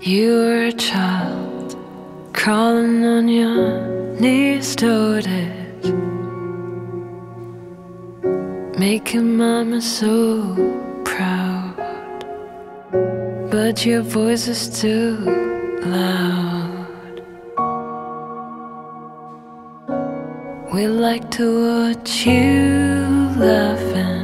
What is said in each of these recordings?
You were a child, crawling on your knees toward it, making mama so proud. But your voice is too loud. We like to watch you laughing.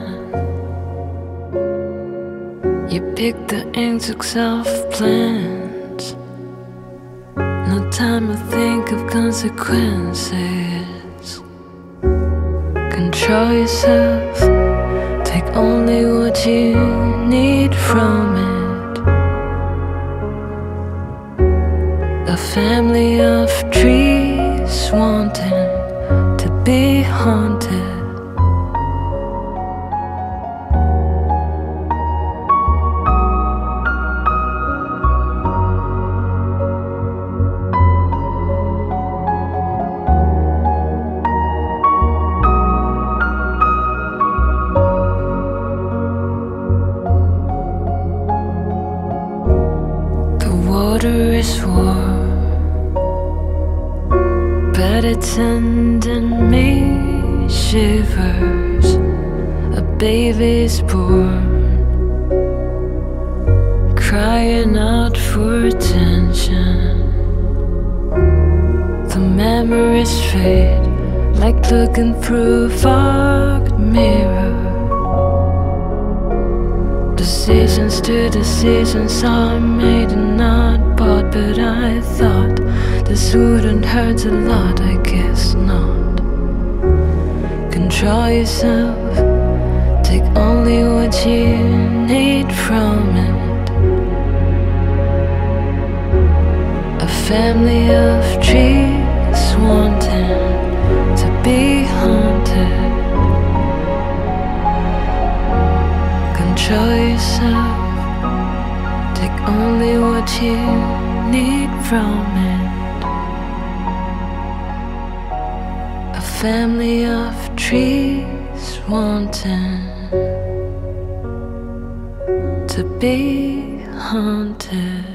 You pick the insects off plants. No time to think of consequences. Control yourself. Take only what you need from it. A family of trees wanting to be haunted. Water is warm, but it's sending me shivers. A baby's born, crying out for attention. The memories fade like looking through a fogged mirror. Decisions to decisions are made and not bought, but I thought this wouldn't hurt a lot, I guess not. Control yourself, take only what you need from it. A family of trees wanting to be haunted. Control yourself, take only what you need from it. A family of trees wanting to be haunted.